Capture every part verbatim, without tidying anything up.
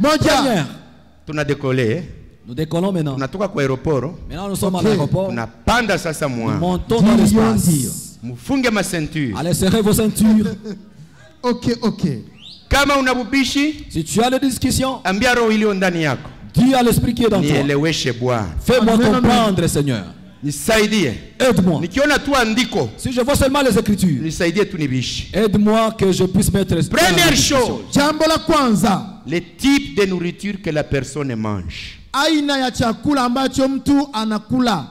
Première. Tu as décollé. Nous décollons maintenant. Maintenant nous sommes okay. à l'aéroport. Nous montons dans l'espace. Allez, serrez vos ceintures. Ok, ok. Si tu as des discussions, dis à l'esprit qui est dans toi. Fais-moi comprendre, Seigneur. Aide-moi. Si je vois seulement les Écritures, aide-moi que je puisse mettre. Première chose, les types de nourriture que la personne mange. Aina ya chakula ambacho mtu anakula.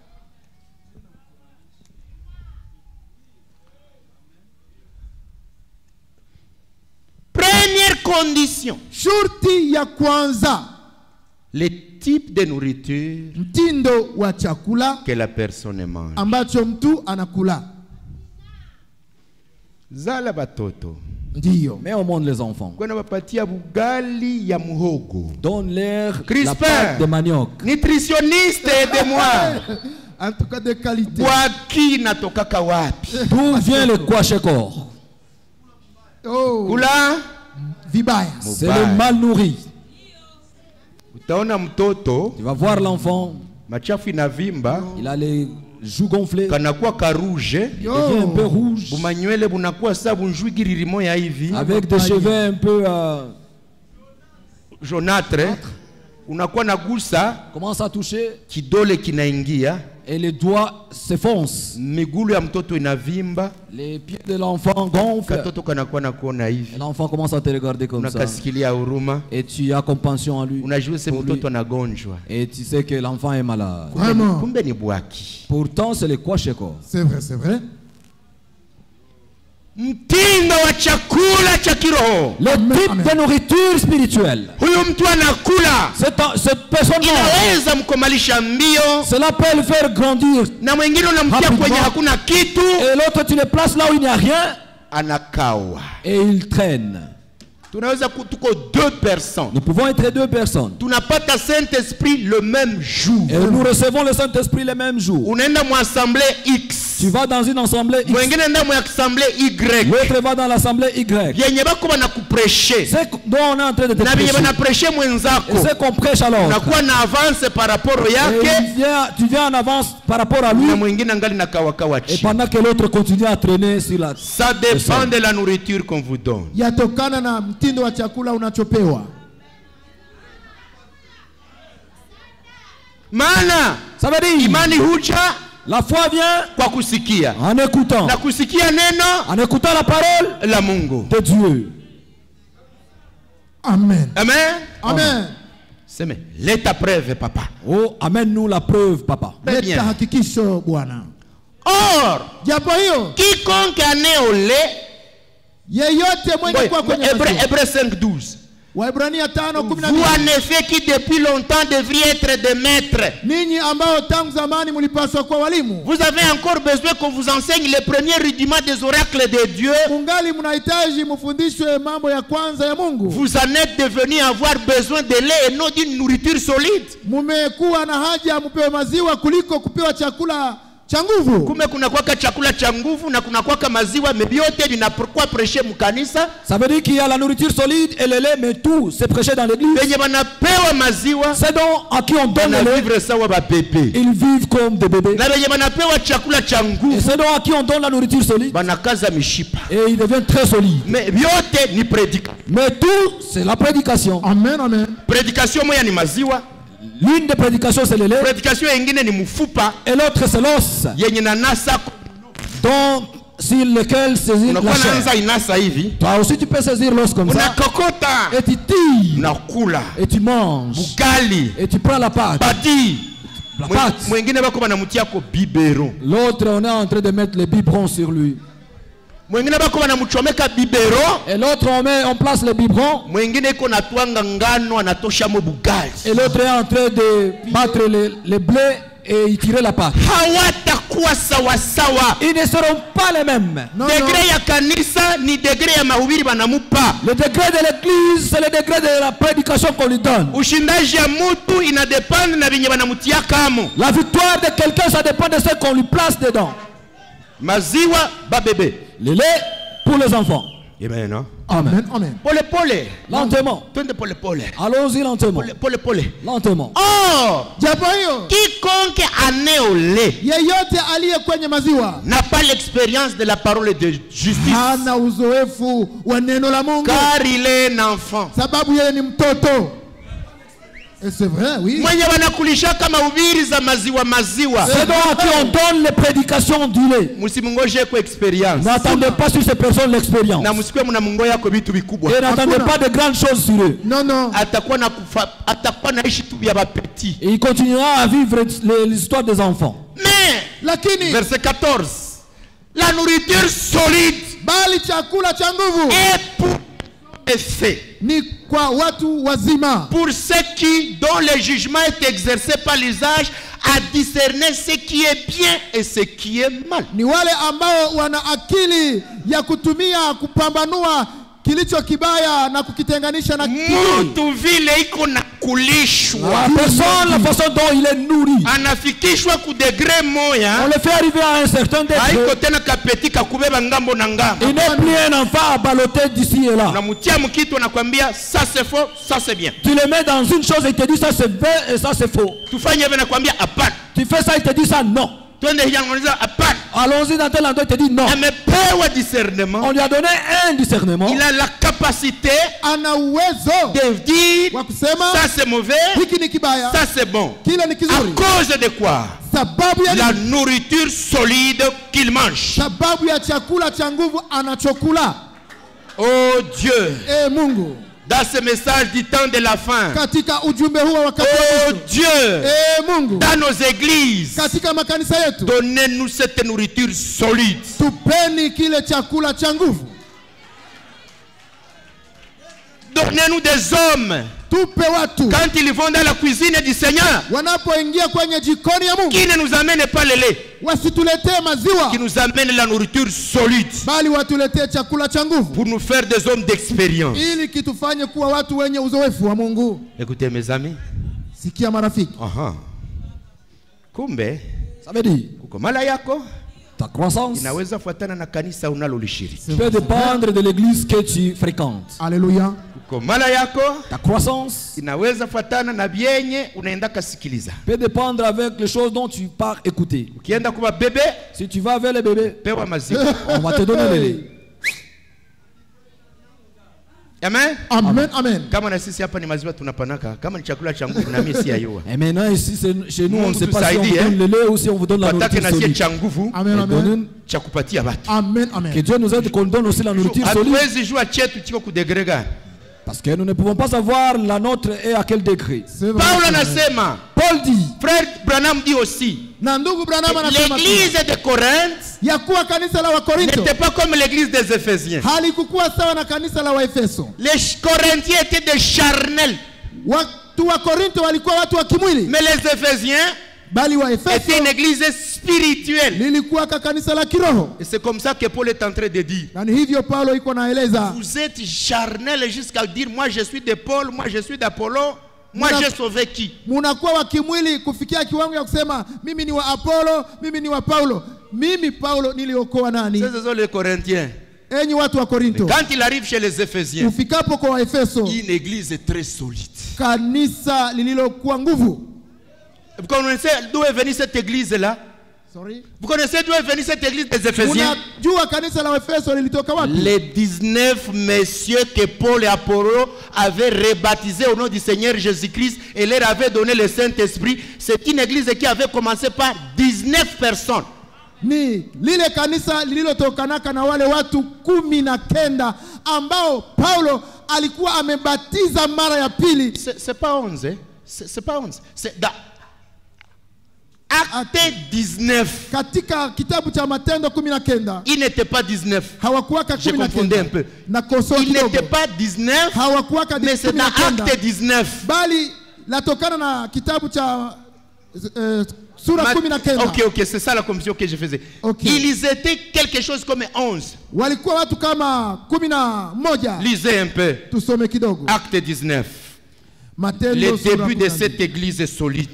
Première condition. Shurti ya kwanza. Les types de nourriture mtindo wa chakula que la personne mange. Ambacho mtu anakula. Zala batoto. Ndiyo. Mets au monde les enfants. Donne-leur la pâte de manioc. Nutritionniste, aidez-moi. En tout cas de qualité. D'où vient le kwashekor? Oh. Vibaya. C'est le mal nourri. Tu vas voir l'enfant. Il a les joues gonflées. Il devient un peu rouge. Avec des cheveux un peu euh, jaunâtres. Commence à toucher. Et les doigts s'enfoncent. Les pieds de l'enfant gonflent. Et l'enfant commence à te regarder comme ça. Et tu as compassion en lui. Et tu sais que l'enfant est malade. Vraiment. Pourtant, c'est le kwashekor. C'est vrai, c'est vrai. Le type de nourriture spirituelle. Cette personne, cela peut le faire grandir. Et l'autre, tu le places là où il n'y a rien. Et il traîne. Deux personnes. Nous pouvons être deux personnes. Tu n'as pas ta Saint-Esprit le même jour. Et nous recevons le Saint-Esprit le même jour. On est dans une assemblée X. Tu vas dans une assemblée X. Y. L'autre va dans l'assemblée Y. C'est dont on est en train de te prêcher. Et c'est qu'on prêche alors. Et vient, tu viens en avance par rapport à lui. Et pendant que l'autre continue à traîner sur la. Ça dépend de la nourriture qu'on vous donne. Yatokana na mtindo wa chakula unachopewa. Maana ça veut dire imani huja, la foi vient kwa kusikia, en écoutant, na kusikia neno, en écoutant la parole la Mungu de Dieu. Amen. Amen. Amen. C'est mais leta preuve papa. Oh, amène-nous la preuve papa. Leta hakikisho Bwana. Or, japo hiyo quiconque anéolé yeyote mwenye kwa kwenye Hébreux cinq douze. Waebrania tano kumi na mbili. Vous en effet qui depuis longtemps devriez être des maîtres. Ninyi ambao tangu zamani mlipaswa kuwa walimu. Vous avez encore besoin qu'on vous enseigne les premiers rudiments des oracles de Dieu. Mungali mnahitaji mfundishwe mambo ya kwanza ya Mungu. Vous en êtes devenus avoir besoin de lait et non d'une nourriture solide. Mmekuwa na haja mpewe maziwa kuliko kupewa chakula cha nguvu. Kumbe kuna kwaka chakula cha nguvu na kuna kwaka maziwa, mais yote linapokuwa prêcher mkanisa. Ça veut dire qu'il y a la nourriture solide et le lait, mais tout c'est prêché dans l'église. Benye banapewa maziwa, c'est donc à qui on donne le lait. Vivre sawa ba bébé. Ils vivent comme des bébés. Na benye banapewa chakula cha nguvu, et c'est donc à qui on donne la nourriture solide. Banakaza mishipa. Et ils deviennent très solides. Mais yote ni prédication. Mais tout c'est la prédication. Amen, amen. Prédication moya ni maziwa. L'une des prédications c'est le lait. Prédication ingine ni mufupa. Et l'autre c'est l'os. Yenye na nasa. Donc sur lequel saisir la chair. Toi aussi tu peux saisir l'os comme ça. Et tu tires. Et tu manges. Et tu prends la pâte. La pâte. L'autre on est en train de mettre les biberons sur lui. Et l'autre on met, on place les biberons. Et l'autre est en train de battre les, les blés et y tirer la pâte. Ils ne seront pas les mêmes. Non, degré ya kanisa ni degré ya mahubiri banamupa. Le degré de l'église c'est le degré de la prédication qu'on lui donne. Ushindaji ya mutu ina dépend na binye banamutia kamo. La victoire de quelqu'un ça dépend de ce qu'on lui place dedans. Maziwa ba bébé. Le lait pour les enfants. Amen, non? Amen, amen. Pole pole. Lentement. Twende pole pole. Allons-y lentement. Pole pole. pole. Lentement. Oh! Japo hiyo Quiconque anéolé yeyote aliye kwenye maziwa n'a pas l'expérience de la parole de justice. hana uzoefu wa neno la Mungu. Car il est un enfant. Sababu yeye ni mtoto. Et c'est vrai, oui. Mwenye wanakulisha kama ubiri za maziwa maziwa. C'est donc à qui on donne les prédications du lait. Musimungoje kwa expérience. N'attendez pas sur ces personnes l'expérience. Na musikwe mnamungoya kwa vitu vikubwa. Et n'attendez pas de grandes choses sur eux. Non, non. Atakuwa na kufa, atakuwa naishi tu ya bapeti. Et il continuera à vivre l'histoire des enfants. Mais, Lakini verset quatorze, la nourriture solide bali chakula cha nguvu est pour effet. ni kwa watu wazima, Pour ceux qui, dont le jugement est exercé par l'usage, à discerner ce qui est bien et ce qui est mal. ni wale ambao wana akili ya kutumia kupambanua kilicho kibaya na kukitenganisha na kizuri. Mtu vile iko na kulishwa, La personne, la façon dont il est nourri, anafikishwa ku degré moya, on le fait arriver à un certain degré. haiko tena kapeti kakubeba ngambo na ngambo. Il n'est plus un enfant à balloter d'ici et là. Unamutia mkitu anakuambia ça c'est faux, ça c'est bien. Tu le mets dans une chose et il te dit ça c'est vrai et ça c'est faux. Tufanye hivi nakwambia hapana. Tu fais ça, il te dit ça non. Twende hivi anauliza hapana. Allons-y dans tel endroit, il te dit non. Amepewa discernement. On lui a donné un discernement. Il a la capacité Ana uwezo de dire wa kusema ça c'est mauvais, hiki ni kibaya, ça c'est bon. kile ni À kizuri. cause de quoi? Sababu ya La nini? nourriture solide qu'il mange. Sababu ya chakula cha nguvu anachokula. Oh Dieu, E Mungu, dans ce message du temps de la fin, katika ujumbe huo wakati oh wa mwisho, Dieu, e Mungu, dans nos églises, katika makanisa yetu donnez-nous cette nourriture solide. tupeni kile chakula cha nguvu. Donnez-nous des hommes, Tupe watu quand ils vont dans la cuisine du Seigneur, wanapoingia kwenye jikoni ya Mungu qui ne nous amènent pas le lait, wasituletee maziwa, qui nous amènent la nourriture solide, bali watuletee chakula cha nguvu, pour nous faire des hommes d'expérience. ili kitufanye kuwa watu wenye uzoefu wa Mungu. Écoutez mes amis. Sikia marafiki, Aha. Kumbe, Ça veut dire, kukomala yako ta croissance inaweza fuatana na kanisa unalolishiriki. peut dépendre de l'église que tu fréquentes. Alléluia. Kukomala yako Ta croissance inaweza fuatana na byenye unaenda kasikiliza. peut dépendre avec les choses dont tu pars écouter. Ukienda kuba bebe, Si tu vas vers les bébés, pewa maziwa. on va te donner le lait. Amen. Amen, amen. Kama na sisi hapa ni maziwa tunapanaka, kama ni chakula cha nguvu na mimi si ayua. Et maintenant ici c'est- chez nous on ne Mungu sait pas si on vous tusaidie, donne le lait ou si on vous donne la Patake nourriture na sie solide. cha nguvu Amen, Et amen. donne- cha kupatia watu. Amen, Que amen. Dieu nous aide qu'on donne aussi la nourriture solide. Hatuwezi jua chetu chiko ku degré gani. Parce que nous ne pouvons pas savoir la nôtre est à quel degré. C'est vrai. Paulo anasema, Paul dit, frère Branham dit aussi, Na ndugu Branham anasema l'église de Corinthe ya kuwa kanisa la Wakorinto n'était pas comme l'église des Éphésiens. halikukuwa sawa na kanisa la Waefeso. Les Corinthiens étaient des charnels, Watu wa Korinto walikuwa watu wa kimwili, mais les Éphésiens bali wa étaient Efeso une église spirituelle. lilikuwa ka kanisa la kiroho. Et c'est comme ça que Paul est en train de dire. Na ni hivyo Paulo iko naeleza, Vous êtes charnel jusqu'à dire moi je suis de Paul, moi je suis d'Apollo, moi Muna- j'ai sauvé qui? munakuwa wa kimwili kufikia kiwango ya kusema mimi ni wa Apollo, mimi ni wa Paulo. Mimi Paulo niliokoa nani? Ce sont les Corinthiens. Enyi watu wa Korinto, Quand il arrive chez les Éphésiens, ufikapo kwa Waefeso, une église très solide. kanisa lililokuwa nguvu. Vous connaissez d'où est venue cette église-là? Sorry. Vous connaissez d'où est venue cette église des Éphésiens? Unajua kanisa la Waefeso lilitoka wapi? Les dix-neuf messieurs que Paul et Apollo avaient rebaptisés au nom du Seigneur Jésus-Christ et leur avaient donné le Saint-Esprit. C'est une église qui avait commencé par dix-neuf personnes. Ni lile kanisa lililotokanaka na wale watu kumi na kenda ambao Paulo alikuwa amebatiza mara ya pili. C'est c'est pas onze, hein? C'est c'est pas onze. C'est dans Acte dix-neuf. Katika kitabu cha Matendo kumi na kenda Il n'était pas dix-neuf. hawakuwaka J'ai kumi na confondu un kenda peu. na kosoa Il kidogo, n'était pas dix-neuf, hawakuwaka mais c'est kumi dans na kenda, Acte dix-neuf. bali latokana na kitabu cha eh, sura Ma- kumi na kenda. Ok, ok, c'est ça la commission que je faisais. Ok. Ils étaient quelque chose comme onze. Walikuwa watu kama kumi na moja. Lisez un peu. Tusome kidogo Acte dix-neuf. Matendo Le sura début kumi de na cette mbili. église est solide.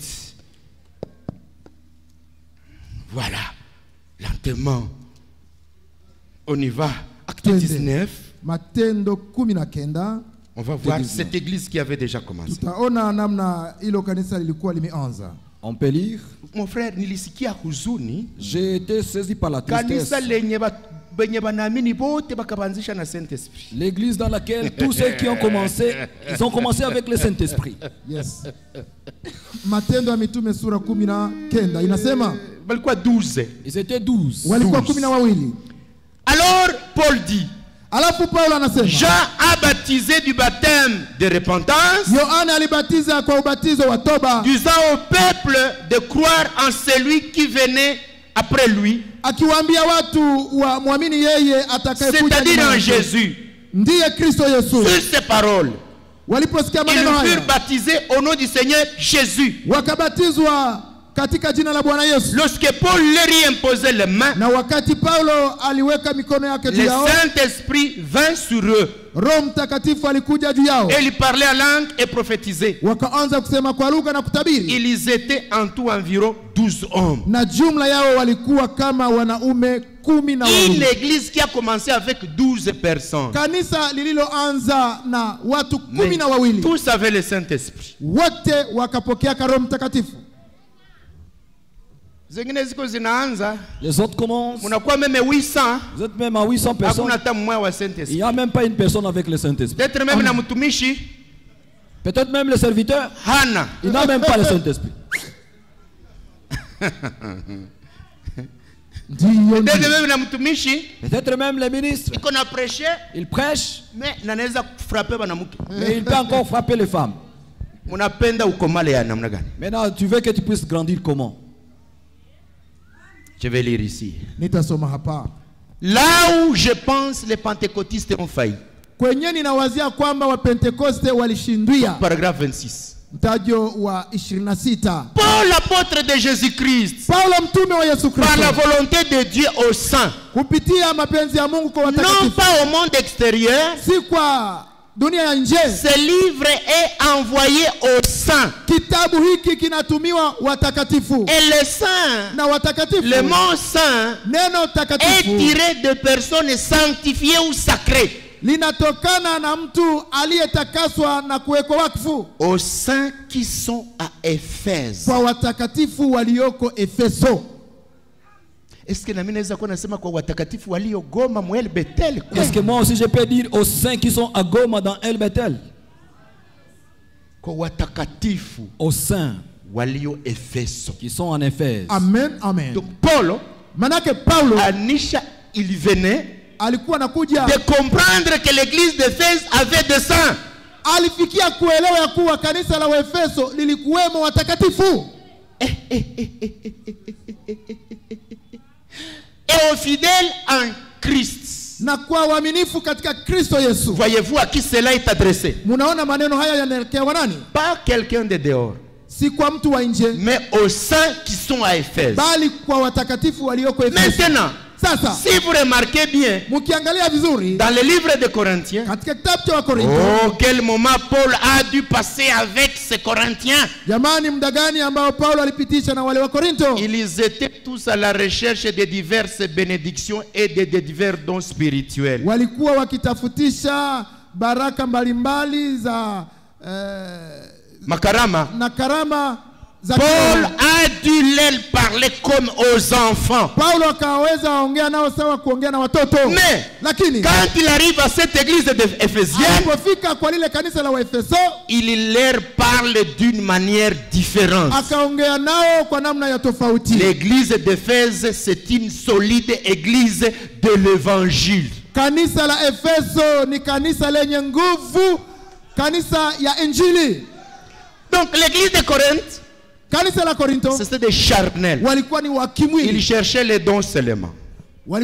Voilà. Lentement. On y va. Acte Twende. dix-neuf. Matendo kumi na kenda. On va voir cette église qui avait déjà commencé. Tutaona namna hilo kanisa lilikuwa limeanza. On peut lire. Mon frère, nilisikia huzuni. J'ai été saisi par la tristesse. Kanisa lenye benye banaamini bote bakabanzisha na Saint-Esprit. L'église dans laquelle tous ceux qui ont commencé, ils ont commencé avec le Saint-Esprit. Yes. Matendo ya Mitume sura kumi na kenda inasema walikuwa douze. Ils étaient douze. Walikuwa kumi na wawili. Alors Paul dit, alafu Paulo anasema, Jean a baptisé du baptême de repentance, Yohana alibatiza kwa ubatizo wa toba, disant au peuple de croire en celui qui venait après lui, akiwaambia watu wa muamini yeye atakayekuja, c'est-à-dire en Jésus. Ndiye Kristo Yesu. Sur ces paroles, waliposikia maneno haya, ils furent baptisés au nom du Seigneur Jésus. Wakabatizwa katika jina la Bwana Yesu. Lorsque Paul leur y imposait les mains, na wakati Paulo aliweka mikono yake juu yao, le Saint-Esprit vint sur eux. Roho Mtakatifu alikuja juu yao. Et ils parlaient en langue et prophétisaient. Wakaanza kusema kwa lugha na kutabiri. Ils étaient en tout environ douze hommes. Na jumla yao walikuwa kama wanaume kumi na wawili. Une église qui a commencé avec douze personnes. Kanisa lililoanza na watu kumi na wawili. Tous avaient le Saint-Esprit. Wote wakapokea Roho Mtakatifu. Les autres commencent. Vous êtes même à huit cents personnes. Il n'y a même pas une personne avec le Saint-Esprit. Peut-être même Peut-être même le serviteur. Il n'a même pas le Saint-Esprit. Peut-être même les ministres. Il prêche. Mais il peut encore frapper les femmes. Maintenant, tu veux que tu puisses grandir comment? Je vais lire ici. Là où je pense les pentecôtistes ont failli. Paragraphe vingt-six. Paul, l'apôtre de Jésus-Christ, par la volonté de Dieu au sein, non pas au monde extérieur, ce livre est envoyé aux saints. Et le saint, le mot saint, est tiré de personnes sanctifiées ou sacrées. Aux saints qui sont à Éphèse. Est-ce que Est-ce que moi aussi je peux dire aux saints qui sont à Goma dans El Bethel? Aux saints qui sont en Éphèse. Amen, amen. Donc Paul, Paulo, Anisha, il venait de comprendre que l'église d'Éphèse avait des saints. Alifikia kuelewa ya kuwa kanisa la Efeso lilikuwemo watakatifu. Et aux fidèles en Christ. Na kwa waaminifu katika Kristo Yesu. Voyez-vous à qui cela est adressé? Munaona maneno haya yanaelekea nani? Pas quelqu'un de dehors. Si kwa mtu wa nje, mais aux saints qui sont à Éphèse. Bali kwa watakatifu walioko Efeso. Maintenant, sasa, si vous remarquez bien, mukiangalia vizuri, dans le livre de Corinthiens, katika kitabu cha Wakorintho, oh, quel moment Paul a dû passer avec ces Corinthiens. Jamani, muda gani ambao Paulo alipitisha na wale wa Korintho? Ils étaient tous à la recherche de diverses bénédictions et de, de divers dons spirituels. Walikuwa wakitafutisha baraka mbalimbali za eh, makarama na karama. Paul a dû leur parler comme aux enfants. Mais quand il arrive à cette église d'Éphésiens, il leur parle d'une manière différente. L'église d'Éphèse, c'est une solide église de l'évangile. Donc l'église de Corinthe, c'était des charnels. Ils cherchaient les dons seulement. Moi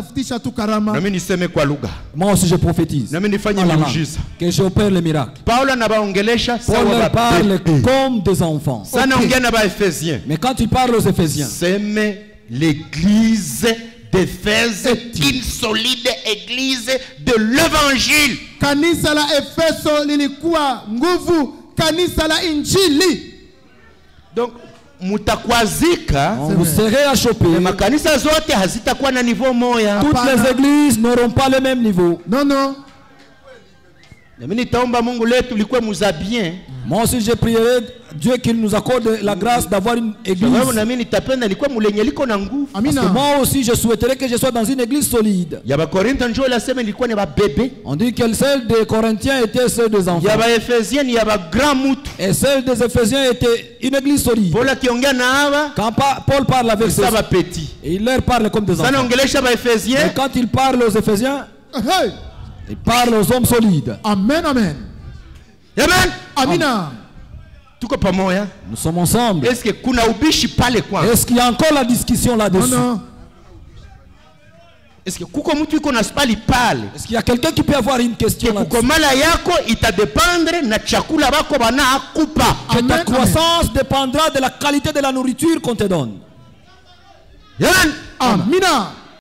aussi je prophétise. Que j'opère les miracles. Paul leur parle comme des enfants. Mais quand il parle aux Éphésiens, c'est l'église d'Éphèse est une solide église de l'évangile. Kanisa la Efeso lilikuwa nguvu kanisa la injili. Donc mutakwazika, vous serez achoppés. Makanisa zote hazitakuwa na niveau moya. Toutes les églises n'auront pas le même niveau. Non non. Moi aussi j'ai prié Dieu qu'il nous accorde la grâce d'avoir une église. Parce que moi aussi je souhaiterais que je sois dans une église solide. On dit que celle des Corinthiens était celle des enfants. Et celle des Éphésiens était une église solide. Quand Paul parle avec eux, il leur parle comme des enfants. Et quand il parle aux Éphésiens, il parle aux hommes solides. Amen, amen. Amen. Amina. Nous sommes ensemble. Est-ce que kuna ubishi pale kwa? Est-ce qu'il y a encore la discussion là-dessus? Non, non. Est-ce que kuko mtu iko na spali pale? Est-ce qu'il y a quelqu'un qui peut avoir une question là-dessus? Kuko mala yako itadependre na chakula bako bana akupa. Que ta croissance dépendra de la qualité de la nourriture qu'on te donne. Amen. Amina.